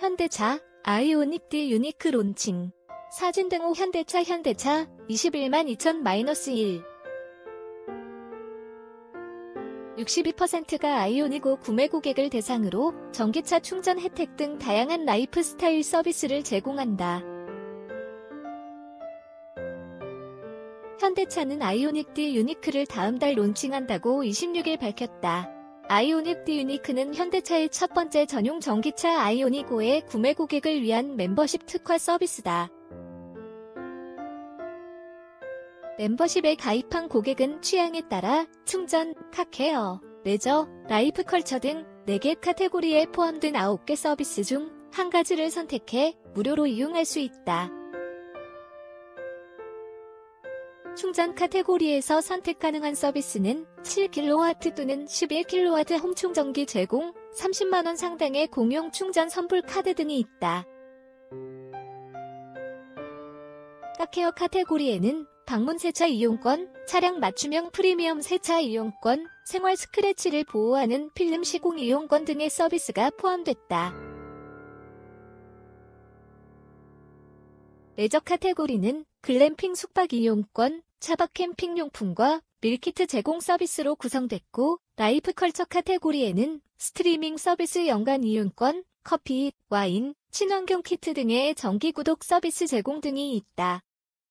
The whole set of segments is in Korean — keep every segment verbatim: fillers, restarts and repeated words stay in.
현대차 아이오닉 D 유니크 론칭. 사진 등호 현대차 현대차 이십일만 이천 일. 육십이 퍼센트가 아이오닉 오 구매 고객을 대상으로 전기차 충전 혜택 등 다양한 라이프스타일 서비스를 제공한다. 현대차는 아이오닉 D 유니크를 다음 달 론칭한다고 이십육 일 밝혔다. 아이오닉 D 유니크는 현대차의 첫 번째 전용 전기차 아이오닉 오의 구매 고객을 위한 멤버십 특화 서비스다. 멤버십에 가입한 고객은 취향에 따라 충전, 카케어, 레저, 라이프컬처 등 네 개 카테고리에 포함된 아홉 개 서비스 중 한 가지를 선택해 무료로 이용할 수 있다. 충전 카테고리에서 선택 가능한 서비스는 칠 킬로와트 또는 십일 킬로와트 홈충전기 제공, 삼십만 원 상당의 공용 충전 선불 카드 등이 있다. 카케어 카테고리에는 방문 세차 이용권, 차량 맞춤형 프리미엄 세차 이용권, 생활 스크래치를 보호하는 필름 시공 이용권 등의 서비스가 포함됐다. 레저 카테고리는 글램핑 숙박 이용권, 차박 캠핑 용품과 밀키트 제공 서비스로 구성됐고, 라이프컬처 카테고리에는 스트리밍 서비스 연간 이용권, 커피, 와인, 친환경 키트 등의 정기 구독 서비스 제공 등이 있다.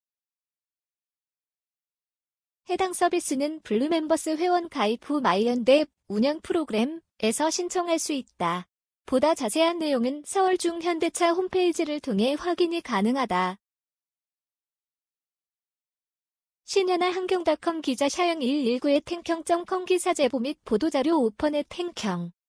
해당 서비스는 블루멤버스 회원 가입 후 마이연대 운영 프로그램에서 신청할 수 있다. 보다 자세한 내용은 서울중 현대차 홈페이지를 통해 확인이 가능하다. 신현아 한경닷컴 기자 샤영 일일구의 탱경 닷컴 기사 제보 및 보도자료 오펀의 탱경